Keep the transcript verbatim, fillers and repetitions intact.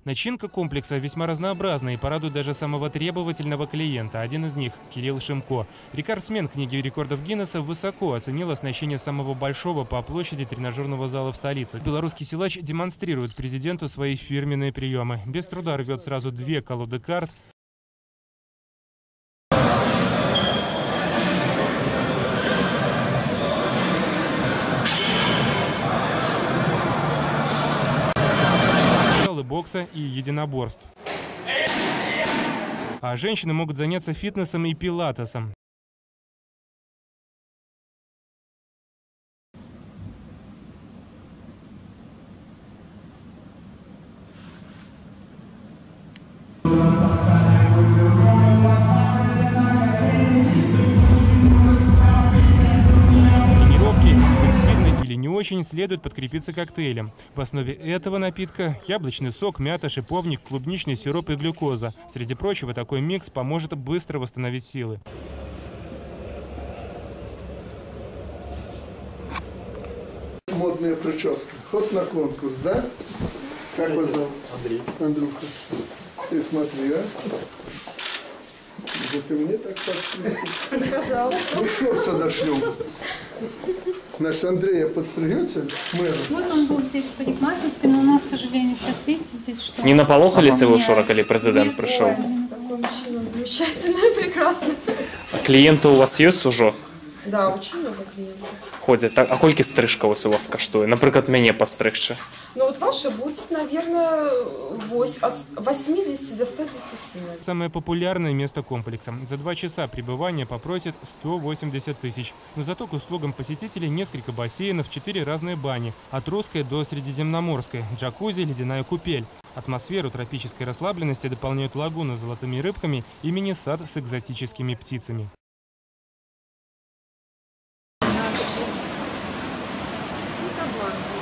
Начинка комплекса весьма разнообразна и порадует даже самого требовательного клиента. Один из них – Кирилл Шимко. Рекордсмен книги рекордов Гиннесса высоко оценил оснащение самого большого по площади тренажерного зала в столице. Белорусский силач демонстрирует президенту свои фирменные приемы. Без труда рвет сразу две колоды карт. Бокса и единоборств. А женщины могут заняться фитнесом и пилатесом. Не очень следует подкрепиться коктейлем. В основе этого напитка яблочный сок, мята, шиповник, клубничный сироп и глюкоза. Среди прочего, такой микс поможет быстро восстановить силы. Модная прическа. Ход на конкурс, да? Как вас зовут? Андрей. Андрюха. Ты смотри, а? Вот и мне так подписывать. Пожалуйста. Ну, шорца дошлем. Наш Андрея подстригете мэра? Вот он был здесь в парикмахерской, но у нас, к сожалению, сейчас видите здесь что. Не наполохались его шора, когда президент пришел? Такой мужчина замечательный, прекрасный. А клиенты у вас есть уже? Да, очень много клиентов. Ходять. А колькі стрижка ось у вас коштує? Наприклад, мене постригче. Ну вот ваша будет, наверное, от восьмидесяти до ста десяти. Самое популярное место комплекса. За два часа пребывания попросят сто восемьдесят тысяч. Но зато к услугам посетителей несколько бассейнов, четыре разные бани. От русской до средиземноморской. Джакузи, ледяная купель. Атмосферу тропической расслабленности дополняют лагуна с золотыми рыбками и мини-сад с экзотическими птицами. Ну,